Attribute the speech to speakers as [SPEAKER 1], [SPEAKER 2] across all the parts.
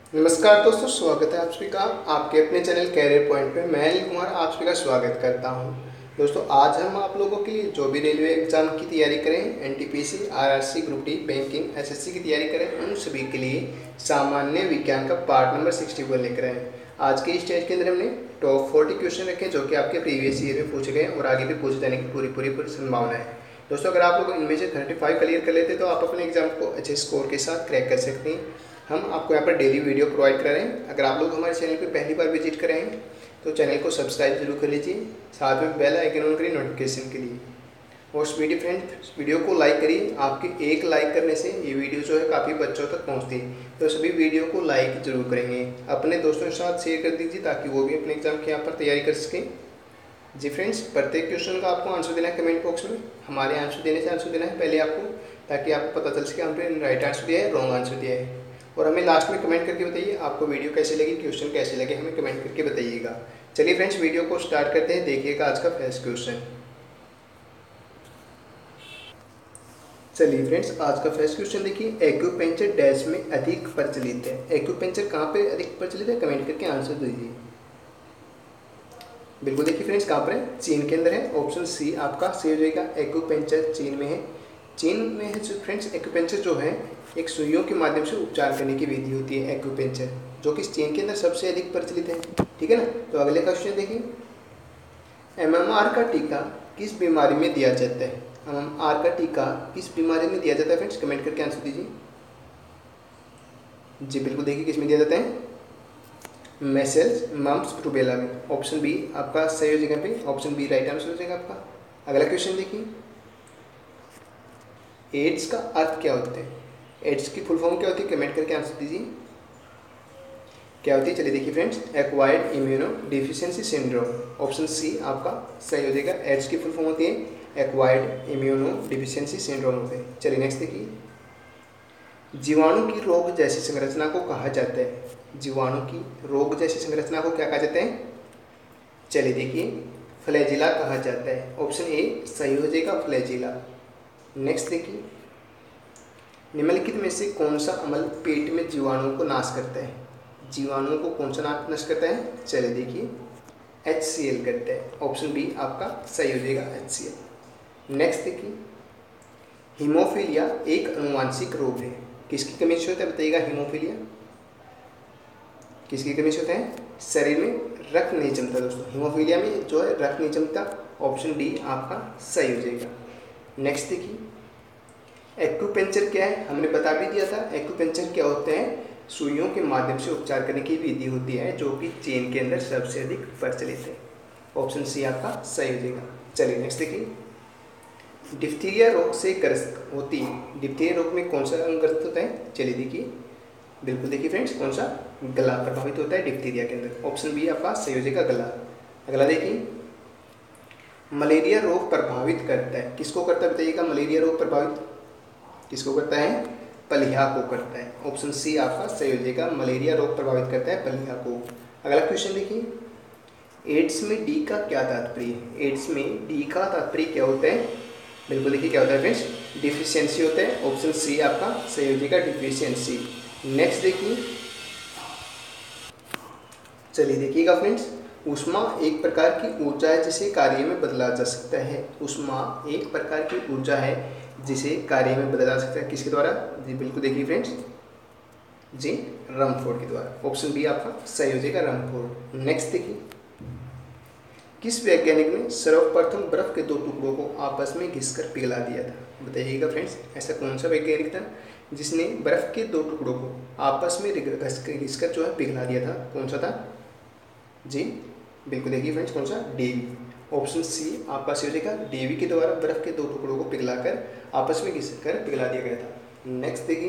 [SPEAKER 1] नमस्कार दोस्तों, स्वागत है आप सभी का आपके अपने चैनल कैरियर पॉइंट पे। मैं अनिल कुमार आप सभी का स्वागत करता हूं। दोस्तों, आज हम आप लोगों के लिए जो भी रेलवे एग्जाम की तैयारी करें, NTPC, RRC, group D, banking, SSC की तैयारी करें, उन सभी के लिए सामान्य विज्ञान का पार्ट नंबर 61 लेकर आए। आज के स्टेज के अंदर हमने टॉप 40 क्वेश्चन रखे जो कि आपके प्रीवियस ईयर में पूछे गए और आगे भी पूछे जाने की पूरी संभावना है। दोस्तों, अगर आप लोग इनमें से 35 क्लियर कर लेते तो आप अपने एग्जाम को अच्छे स्कोर के साथ क्रैक कर सकते हैं। हम आपको यहाँ पर डेली वीडियो प्रोवाइड कर रहे हैं। अगर आप लोग हमारे चैनल पर पहली बार विजिट कर रहे हैं तो चैनल को सब्सक्राइब जरूर कर लीजिए, साथ में बेल आइकन ऑन करिए नोटिफिकेशन के लिए। और स्पीडी फ्रेंड्स, वीडियो को लाइक करिए। आपके एक लाइक करने से ये वीडियो जो है काफ़ी बच्चों तक पहुँचती है, तो सभी वीडियो को लाइक जरूर करेंगे। अपने दोस्तों के साथ शेयर कर दीजिए ताकि वो भी अपने एग्जाम की यहाँ पर तैयारी कर सकें। जी फ्रेंड्स, प्रत्येक क्वेश्चन का आपको आंसर देना है कमेंट बॉक्स में। हमारे आंसर देने से आंसर देना है पहले आपको, ताकि आपको पता चल सके हमने राइट आंसर दिया है, रॉन्ग आंसर दिया है। और हमें लास्ट में कमेंट करके बताइए आपको वीडियो कैसी लगी, क्वेश्चन कैसे लगे, हमें कमेंट करके बताइएगा। चलिए फ्रेंड्स, वीडियो को स्टार्ट करते हैं। देखिएगा आज का फर्स्ट क्वेश्चन। चलिए फ्रेंड्स, आज का फर्स्ट क्वेश्चन देखिए, एक्यूपेंचर डैश में अधिक प्रचलित है। एक्यूपेंचर कहाँ पे अधिक प्रचलित है, कमेंट करके आंसर दीजिए। बिल्कुल देखिए फ्रेंड्स, कहाँ पर है, चीन के अंदर है। ऑप्शन सी आपका सही हो जाएगा। एक्यूपेंचर चीन में है। चीन में है फ्रेंड्स। एक्यूपेंचर जो है एक सुइयों के माध्यम से उपचार करने की विधि होती है एक्यूपेंचर, जो कि चीन के अंदर सबसे अधिक प्रचलित है। ठीक है ना। तो अगले क्वेश्चन देखिए, एमएमआर का टीका किस बीमारी में दिया जाता है। एमएमआर का टीका किस बीमारी में दिया जाता है फ्रेंड्स, कमेंट करके आंसर दीजिए। जी बिल्कुल देखिए, किस में दिया जाता है, मेसेल्स, मम्प्स, रूबेला में। ऑप्शन बी आपका सही हो जाएगा पे, ऑप्शन बी राइट आंसर हो जाएगा आपका। अगला क्वेश्चन देखिए, एड्स का अर्थ क्या होता है। एड्स की फुल फॉर्म क्या होती है, कमेंट करके आंसर दीजिए। क्या होती है, चलिए देखिए friends, acquired immuno deficiency syndrome. Option C आपका सही हो जाएगा। एड्स की फुल फॉर्म होती है एक्वायर्ड इम्यूनो डिफिशियंसी सिंड्रोम होते हैं। चलिए नेक्स्ट देखिए, जीवाणु की रोग जैसी संरचना को कहा जाता है। जीवाणु की रोग जैसी संरचना को क्या कहा जाता है, चलिए देखिए, फ्लैजिला कहा जाता है। ऑप्शन ए सही हो जाएगा, फ्लैजिला। नेक्स्ट देखिए, निम्नलिखित में से कौन सा अम्ल पेट में जीवाणुओं को नाश करता है। जीवाणुओं को कौन सा नष्ट करता है, चलिए देखिए, HCl करता है। ऑप्शन बी आपका सही हो जाएगा, HCl। नेक्स्ट देखिए, हीमोफीलिया एक अनुवांशिक रोग है, किसकी कमी से होता है बताइएगा। हीमोफीलिया किसकी कमी से होता है, शरीर में रक्त नहीं जमता। दोस्तों, हीमोफीलिया में जो है रक्त नहीं जमता। ऑप्शन डी आपका सही हो जाएगा। नेक्स्ट देखिए, एक्यूपेंचर क्या है, हमने बता भी दिया था। एक्यूपेंचर क्या होते हैं, सुइयों के माध्यम से उपचार करने की विधि होती है, जो कि चीन के अंदर सबसे अधिक प्रचलित है। ऑप्शन सी आपका सही हो जाएगा। चलिए नेक्स्ट देखिए, डिप्थीरिया रोग से ग्रस्त होती है। डिप्थीरिया रोग में कौन सा अंग ग्रस्त होता है, चलिए देखिए, बिल्कुल देखिए फ्रेंड्स, कौन सा, गला प्रभावित होता है डिप्थीरिया के अंदर। ऑप्शन बी आपका सही हो जाएगा, गला। अगला देखिए, मलेरिया रोग प्रभावित करता है, किसको करता है बताइएगा। मलेरिया रोग प्रभावित किसको करता है, पलिया को करता है। ऑप्शन सी आपका सही हो जाएगा, मलेरिया रोग प्रभावित करता है पलिया को। अगला क्वेश्चन देखिए, एड्स में डी का क्या तात्पर्य है। एड्स में डी का तात्पर्य क्या होता है, बिल्कुल देखिए क्या होता है फ्रेंड्स, डिफिशियंसी होता है। ऑप्शन सी आपका सही हो जाएगा, डिफिशियंसी। नेक्स्ट देखिए, चलिए देखिएगा फ्रेंड्स, ऊष्मा एक प्रकार की ऊर्जा है जिसे कार्य में बदला जा सकता है। ऊष्मा एक प्रकार की ऊर्जा है जिसे कार्य में बदला जा सकता है, किसके द्वारा, जी बिल्कुल देखिए फ्रेंड्स, जी रमफोर्ड के द्वारा। ऑप्शन बी आपका सही हो जाएगा, रमफोर्ड। नेक्स्ट देखिए, किस वैज्ञानिक ने सर्वप्रथम बर्फ के दो टुकड़ों को आपस में घिसकर पिघला दिया था, बताइएगा फ्रेंड्स। ऐसा कौन सा वैज्ञानिक था जिसने बर्फ के दो टुकड़ों को आपस में घिसकर जो है पिघला दिया था, कौन सा था, जी बिल्कुल देखिए फ्रेंड्स, कौन सा, डेवी। ऑप्शन सी आपका सही हो जाएगा, डेवी के द्वारा बर्फ के दो टुकड़ों को पिघलाकर आपस में घिसकर पिघला दिया गया था। नेक्स्ट देखिए,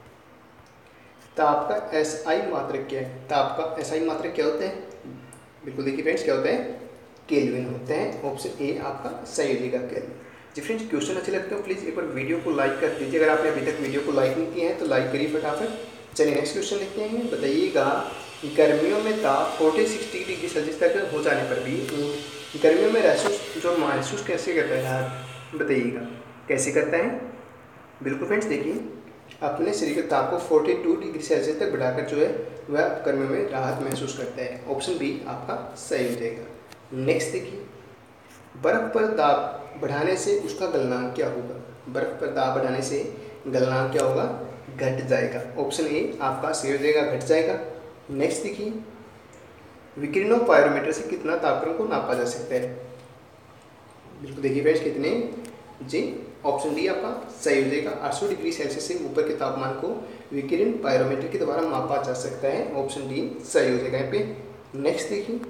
[SPEAKER 1] ताप का SI मात्रक क्या है। ताप का SI मात्रक क्या होता है, बिल्कुल देखिए फ्रेंड्स, क्या होता है, केल्विन होते हैं। ऑप्शन ए आपका सही हो जाएगा, केल्विन। जी फ्रेंड्स, क्वेश्चन अच्छे लगते हो प्लीज़ एक बार वीडियो को लाइक कर दीजिए। अगर आपने अभी तक वीडियो को लाइक नहीं किया है तो लाइक करिए फटाफट। चलिए नेक्स्ट क्वेश्चन देखते हैं। बताइएगा, गर्मियों में ताप 40-60 डिग्री सेल्सियस तक हो जाने पर भी गर्मियों में महसूस कैसे करता है यार, बताइएगा कैसे करता है। बिल्कुल फ्रेंड्स देखिए, अपने शरीर के ताप को 42 डिग्री सेल्सियस तक बढ़ाकर जो है वह गर्मी में राहत महसूस करता है। ऑप्शन बी आपका सही हो जाएगा। नेक्स्ट देखिए, बर्फ पर दाब बढ़ाने से उसका गलनांक क्या होगा? बर्फ पर दाब बढ़ाने से गलनांक क्या होगा? घट जाएगा। ऑप्शन ए आपका सही हो जाएगा, घट जाएगा। नेक्स्ट देखिए, विकिरणों पायरोमीटर से कितना तापक्रम को नापा जा सकता है? बिल्कुल देखिए फ्रेंड्स, कितने जी, ऑप्शन डी आपका सही हो जाएगा। 800 डिग्री सेल्सियस से ऊपर के तापमान को विकिरण पायरोमीटर के द्वारा मापा जा सकता है। ऑप्शन डी सही हो जाएगा यहाँ पे। नेक्स्ट देखिए,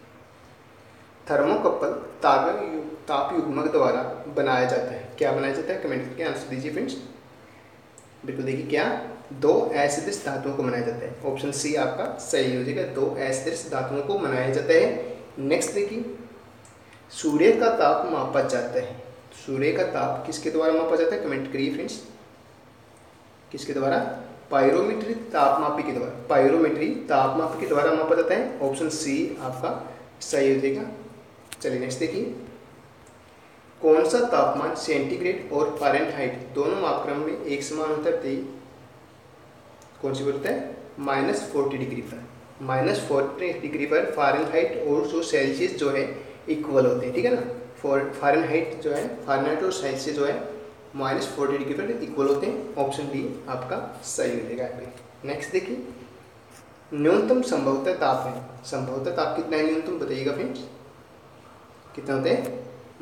[SPEAKER 1] थर्मोकपल ताप युग्मक द्वारा बनाया जाता है। क्या बनाया जाता है? कमेंट करके आंसर दीजिए फ्रेंड्स। बिल्कुल देखिए, क्या? 2 असदृश धातुओं को बनाया जाता है। ऑप्शन सी आपका सही हो जाएगा, 2 असदृश धातुओं को बनाया जाता है। नेक्स्ट देखिए, सूर्य का ताप मापा जाता है। सूर्य का ताप किसके द्वारा मापा जाता है? कमेंट करिए फ्रेंड्स। किसके द्वारा? पायरोमीट्री तापमापी के द्वारा। पायरोमीट्री तापमापी के द्वारा मापा जाता है। ऑप्शन सी आपका सही हो जाएगा। चलिए नेक्स्ट देखिए, कौन सा तापमान सेंटीग्रेड और फ़ारेनहाइट दोनों मापक्रम में एक समान होता है? कौन सी बोलता है? -40 डिग्री पर। -40 डिग्री पर फ़ारेनहाइट और जो सेल्सियस जो है इक्वल होते हैं, ठीक है ना। फ़ारेनहाइट जो है, फ़ारेनहाइट और सेल्सियस जो है -40 डिग्री पर इक्वल होते हैं। ऑप्शन डी आपका सही हो जाएगा यहाँ पे। नेक्स्ट देखिए, न्यूनतम संभवतः ताप है। संभवतः ताप कितना है न्यूनतम? बताइएगा फ्रेंड्स, कितना होता है?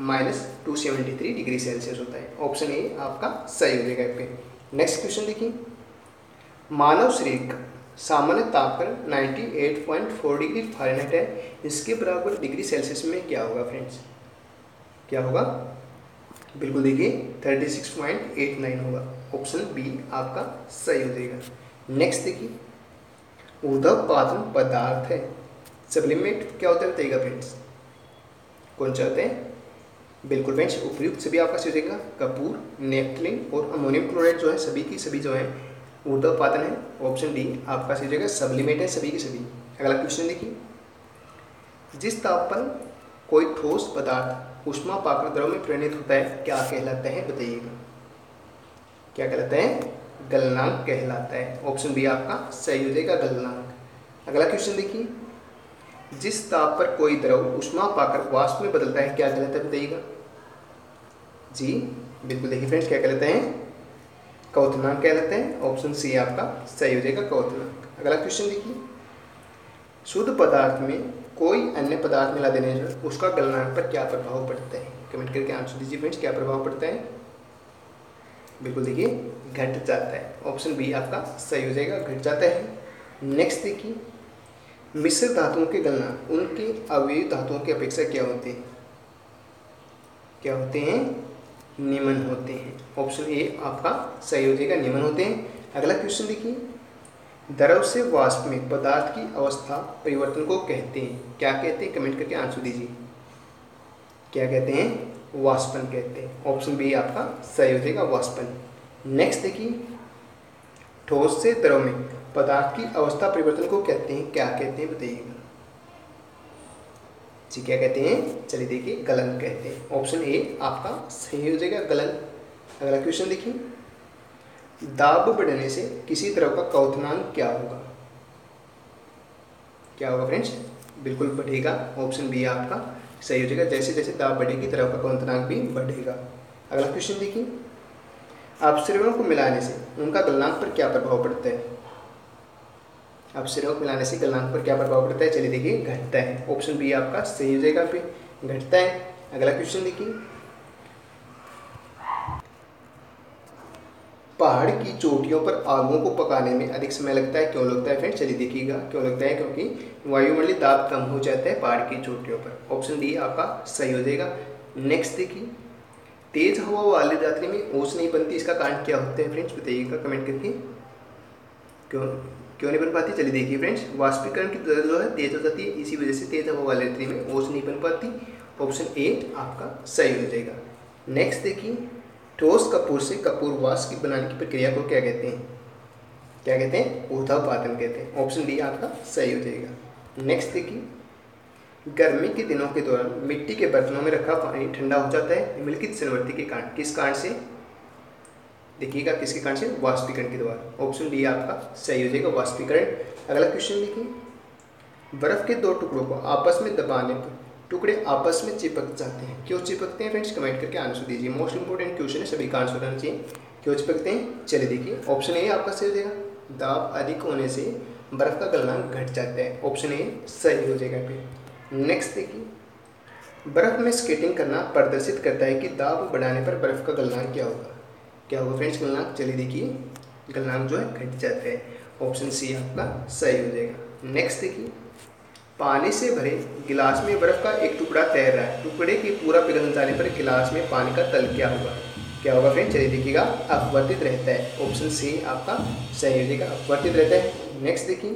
[SPEAKER 1] -273 डिग्री सेल्सियस होता है। ऑप्शन ए आपका सही हो जाएगा यहाँ पे। नेक्स्ट क्वेश्चन देखिए, मानव शरीर का सामान्य तापक्रम 98.4 डिग्री फ़ारेनहाइट है। इसके बराबर डिग्री सेल्सियस में क्या होगा फ्रेंड्स? क्या होगा? बिल्कुल देखिए 36.89 होगा। ऑप्शन बी आपका सही हो जाएगा। नेक्स्ट देखिए, ऊर्ध्वपातन पदार्थ है। सब्लिमेट क्या होता है बताइएगा फ्रेंड्स? कौन सा होता है? बिल्कुल फ्रेंड्स, उपयुक्त सभी आपका सही हो जाएगा। कपूर, नेफ्थलीन और अमोनियम क्लोराइड जो है सभी की सभी जो है ऊर्ध्वपातन है। ऑप्शन डी आपका सही हो जाएगा, सब्लिमेट है सभी की सभी। अगला क्वेश्चन देखिए, जिस ताप पर कोई ठोस पदार्थ ऊष्मा पाकर द्रव में परिणत होता है क्या कहलाता है? बताइएगा, क्या कहलाता है? गलनांक कहलाता है। ऑप्शन बी आपका सही हो जाएगा, गलनांक। अगला क्वेश्चन देखिए, जिस ताप पर कोई द्रव ऊष्मा पाकर वाष्प में बदलता है क्या कहलाता है? बताइएगा जी। बिल्कुल देखिए फ्रेंड्स, क्या कहलाता है? क्वथनांक कहलाता है। ऑप्शन सी आपका सही हो जाएगा, क्वथनांक। अगला क्वेश्चन देखिए, शुद्ध पदार्थ में कोई अन्य पदार्थ मिला देने से उसका गलनांक पर क्या प्रभाव पड़ता है? कमेंट करके आंसर दीजिए फ्रेंड्स, क्या प्रभाव पड़ता है? बिल्कुल देखिए घट जाता है। ऑप्शन बी आपका सही हो जाएगा, घट जाता है। नेक्स्ट देखिए, मिश्र धातुओं के गलनांक उनके अवयवी धातुओं की अपेक्षा क्या होते हैं? क्या होते हैं? निम्न होते हैं। ऑप्शन ए आपका सही हो जाएगा, निम्न होते हैं। अगला क्वेश्चन देखिए, द्रव से वाष्प में पदार्थ की अवस्था परिवर्तन को कहते हैं क्या कहते हैं? कमेंट करके आंसर दीजिए, क्या कहते हैं? वाष्पन कहते हैं। ऑप्शन बी आपका सही हो जाएगा, वाष्पन। नेक्स्ट देखिए, ठोस से द्रव में पदार्थ की अवस्था परिवर्तन को कहते हैं क्या कहते हैं? बताइएगा जी, क्या कहते हैं? चलिए देखिए, गलन कहते हैं। ऑप्शन ए आपका सही हो जाएगा, गलन। अगला क्वेश्चन देखिए, दाब बढ़ने से किसी द्रव का क्वथनांक क्या होगा? क्या होगा फ्रेंड्स? बिल्कुल बढ़ेगा। ऑप्शन बी आपका सही हो जाएगा, जैसे जैसे दाब बढ़ेगी द्रव का क्वथनांक भी बढ़ेगा। अगला क्वेश्चन देखिए, अपसरणों को मिलाने से उनका गलनांक पर क्या प्रभाव पड़ता है? अपसरणों को मिलाने से गलनांक पर क्या प्रभाव पड़ता है? चलिए देखिए, घटता है। ऑप्शन बी आपका सही हो जाएगा, पे घटता है। अगला क्वेश्चन देखिए, पहाड़ की चोटियों पर आगों को पकाने में अधिक समय लगता है, क्यों लगता है फ्रेंड्स? चलिए देखिएगा क्यों लगता है, क्योंकि वायुमंडलीय दाब कम हो जाता है पहाड़ की चोटियों पर। ऑप्शन डी आपका सही हो जाएगा। नेक्स्ट देखिए, तेज हवा वाली रात्रि में ओस नहीं बनती, इसका कारण क्या होता है फ्रेंड्स? बताइएगा कमेंट करके, क्यों नहीं बन पाती? चलिए देखिए फ्रेंड्स, वाष्पीकरण की दर जो है तेज हो जाती है, इसी वजह से तेज हवा वाली रात्रि में ओस नहीं बन पाती। ऑप्शन ए आपका सही हो जाएगा। नेक्स्ट देखिए, ठोस कपूर से कपूर वाष्प बनाने की प्रक्रिया को क्या कहते हैं? क्या कहते हैं? ऊर्ध्वपातन कहते हैं। ऑप्शन डी आपका सही हो जाएगा। नेक्स्ट देखिए, गर्मी के दिनों के दौरान मिट्टी के बर्तनों में रखा पानी ठंडा हो जाता है निम्नलिखित संवर्ती के कारण, किस कारण से? देखिएगा किसके कारण से, वाष्पीकरण के द्वारा। ऑप्शन डी आपका सही हो जाएगा, वाष्पीकरण। अगला क्वेश्चन देखिए, बर्फ के दो टुकड़ों को आपस में दबाने पर टुकड़े आपस में चिपक जाते हैं, क्यों चिपकते हैं फ्रेंड्स? कमेंट करके आंसर दीजिए। मोस्ट इंपोर्टेंट क्वेश्चन है, सभी का आंसर होना चाहिए। क्यों चिपकते हैं? चलिए देखिए, ऑप्शन ए आपका सही हो जाएगा, दाब अधिक होने से बर्फ का गलनांक घट जाता है। ऑप्शन ए सही हो जाएगा फिर। नेक्स्ट देखिए, बर्फ में स्केटिंग करना प्रदर्शित करता है कि दाब बढ़ाने पर बर्फ का गलनांक क्या होगा? क्या होगा फ्रेंड्स गलनांक? चलिए देखिए, गलनांक जो है घट जाता है। ऑप्शन सी आपका सही हो जाएगा। नेक्स्ट देखिए, पानी से भरे गिलास में बर्फ का एक टुकड़ा तैर रहा है, टुकड़े के पूरा पिघल जाने पर गिलास में पानी का तल क्या होगा? क्या होगा फ्रेंड्स? चलिए देखिएगा, अपवर्तित रहता है। ऑप्शन सी आपका सही हो जाएगा, अपवर्तित रहता है। नेक्स्ट देखिए,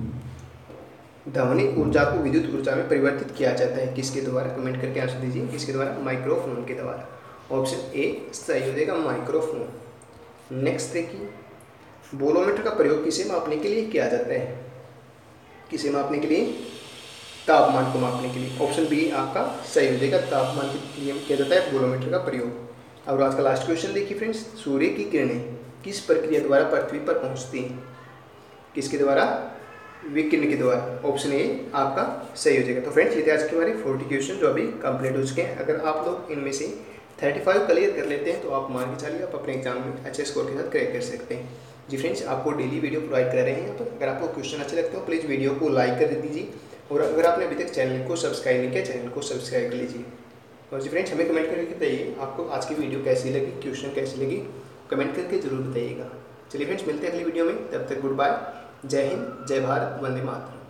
[SPEAKER 1] ध्वनि ऊर्जा को विद्युत ऊर्जा में परिवर्तित किया जाता है, किसके द्वारा? कमेंट करके आंसर दीजिए, किसके द्वारा? माइक्रोफोन के द्वारा। ऑप्शन ए सही हो जाएगा, माइक्रोफोन। नेक्स्ट देखिए, बोलोमीटर का प्रयोग किसे मापने के लिए किया जाता है? किसे मापने के लिए? तापमान को मापने के लिए। ऑप्शन बी आपका सही हो जाएगा, तापमान के लिए किया जाता है बोलोमीटर का प्रयोग। और आज का लास्ट क्वेश्चन देखिए फ्रेंड्स, सूर्य की किरणें किस प्रक्रिया द्वारा पृथ्वी पर पहुंचती हैं? किसके द्वारा? विकिरण के द्वारा। ऑप्शन ए आपका सही हो जाएगा। तो फ्रेंड्स ये थे आज के हमारे 40 क्वेश्चन जो अभी कंप्लीट हो चुके हैं। अगर आप लोग इनमें से 35 क्लियर कर लेते हैं तो आप मान के चलिए आप अपने एग्जाम में अच्छे स्कोर के साथ क्रैक कर सकते हैं। जी फ्रेंड्स, आपको डेली वीडियो प्रोवाइड कर रहे हैं यहाँ पर। अगर आपको क्वेश्चन अच्छे लगते हो प्लीज़ वीडियो को लाइक कर दीजिए, और अगर आपने अभी तक चैनल को सब्सक्राइब नहीं किया, चैनल को सब्सक्राइब कर लीजिए। और जी फ्रेंड्स, हमें कमेंट करके बताइए आपको आज की वीडियो कैसी लगी, क्वेश्चन कैसी लगी, कमेंट करके जरूर बताइएगा। चलिए फ्रेंड्स, मिलते हैं अगली वीडियो में, तब तक गुड बाय, जय हिंद, जय भारत, वंदे मातरम।